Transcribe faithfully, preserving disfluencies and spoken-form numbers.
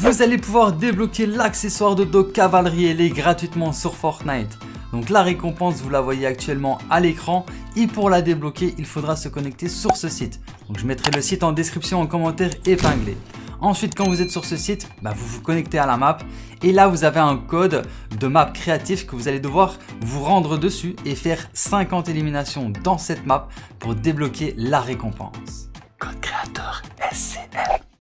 Vous allez pouvoir débloquer l'accessoire de dos cavalerie ailée gratuitement sur Fortnite. Donc la récompense, vous la voyez actuellement à l'écran et pour la débloquer, il faudra se connecter sur ce site. Donc je mettrai le site en description en commentaire épinglé. Ensuite, quand vous êtes sur ce site, bah, vous vous connectez à la map et là vous avez un code de map créatif que vous allez devoir vous rendre dessus et faire cinquante éliminations dans cette map pour débloquer la récompense. Code créateur S C M.